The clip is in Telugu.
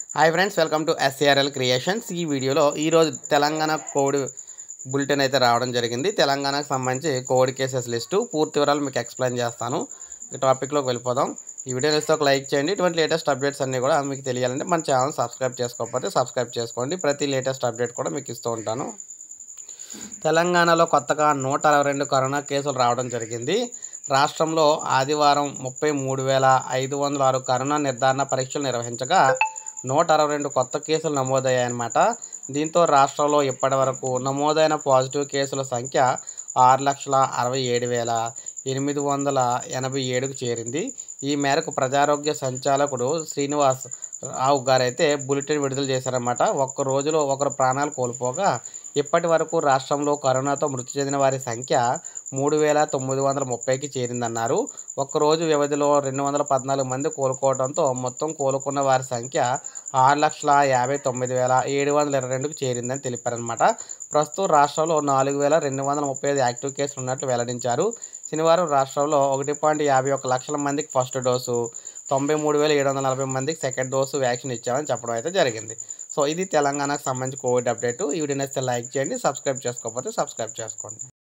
Hi friends, welcome to SRL creations. ఈ వీడియోలో ఈరోజు తెలంగాణ కోవిడ్ బులెటిన్ అయితే రావడం జరిగింది. తెలంగాణకు సంబంధించి కోవిడ్ కేసెస్ లిస్టు పూర్తి వివరాలు మీకు ఎక్స్ప్లెయిన్ చేస్తాను. ఈ టాపిక్లోకి వెళ్ళిపోదాం. ఈ వీడియో నచ్చితే ఒక లైక్ చేయండి. ఇటువంటి లేటెస్ట్ అప్డేట్స్ అన్నీ కూడా మీకు తెలియాలంటే మన ఛానల్ సబ్స్క్రైబ్ చేసుకోకపోతే సబ్స్క్రైబ్ చేసుకోండి. ప్రతి లేటెస్ట్ అప్డేట్ కూడా మీకు ఇస్తూ ఉంటాను. తెలంగాణలో కొత్తగా 162 కరోనా కేసులు రావడం జరిగింది. రాష్ట్రంలో ఆదివారం 33,506 కరోనా నిర్ధారణ పరీక్షలు నిర్వహించగా 162 కొత్త కేసులు నమోదయ్యాయన్నమాట. దీంతో రాష్ట్రంలో ఇప్పటి వరకు నమోదైన పాజిటివ్ కేసుల సంఖ్య 6,67,887కు చేరింది. ఈ మేరకు ప్రజారోగ్య సంచాలకుడు శ్రీనివాస్ రావు గారైతే బులెటిన్ విడుదల చేశారన్నమాట. ఒక్క రోజులో ఒకరు ప్రాణాలు కోల్పోగా ఇప్పటి వరకు రాష్ట్రంలో కరోనాతో మృతి చెందిన వారి సంఖ్య 3,930కి చేరిందన్నారు. ఒక్కరోజు వ్యవధిలో 214 మంది కోలుకోవడంతో మొత్తం కోలుకున్న వారి సంఖ్య 6,59,722కు చేరిందని తెలిపారనమాట. ప్రస్తుతం రాష్ట్రంలో 4,235 యాక్టివ్ కేసులు ఉన్నట్లు వెల్లడించారు. శనివారం రాష్ట్రంలో 1.51 లక్షల మందికి ఫస్ట్ డోసు, 93,740 మందికి సెకండ్ డోసు వ్యాక్సిన్ ఇచ్చామని చెప్పడం అయితే జరిగింది. సో ఇది తెలంగాణకు సంబంధించి కోవిడ్ అప్డేట్. ఈ వీడియో నచ్చితే లైక్ చేయండి, సబ్స్క్రైబ్ చేసుకోకపోతే సబ్స్క్రైబ్ చేసుకోండి.